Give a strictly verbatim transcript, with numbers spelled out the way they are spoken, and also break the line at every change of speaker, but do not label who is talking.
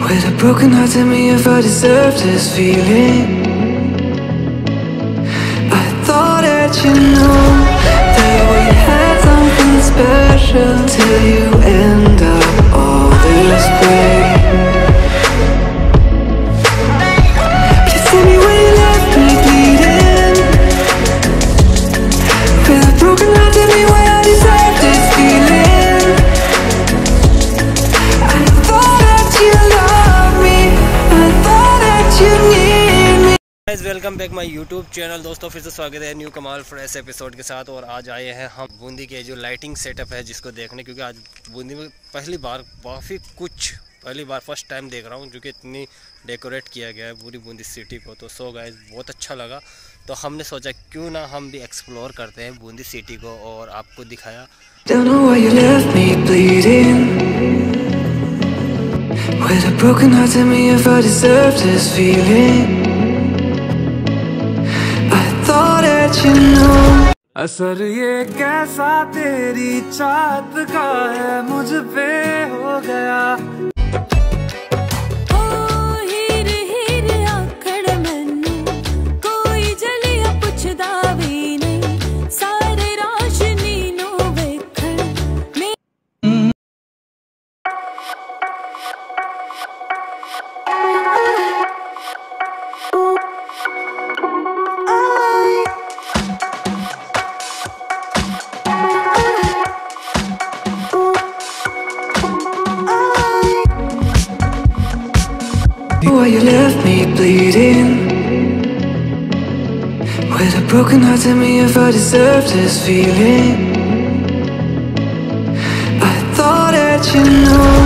With a broken heart, tell me if I deserve this feeling. I thought that you knew that we had something special till you end up all this way. Please tell me when you left me bleeding. With a broken heart, tell me why I deserve this feeling. I thought that you loved me, I thought that you need me.
Guys welcome back my YouTube channel. दोस्तों फिर से स्वागत है new कमाल fresh episode के साथ। और आज आए हैं हम बूंदी के जो लाइटिंग सेटअप है जिसको देखने, क्योंकि आज बूंदी में पहली बार काफ़ी कुछ पहली बार फर्स्ट टाइम देख रहा हूँ जो कि इतनी डेकोरेट किया गया है पूरी बूंदी सिटी को। तो सो गाइस बहुत अच्छा लगा, तो हमने सोचा क्यों ना हम भी एक्सप्लोर करते हैं बूंदी सिटी को और आपको दिखाया।
Don't know why you left me bleeding. With a broken heart, tell me if I deserve this feeling. I thought that you knew. असर ये कैसा तेरी चाहत का है मुझ पे हो गया। Why you left me bleeding. With a broken heart, tell me if I deserve this feeling. I thought that you knew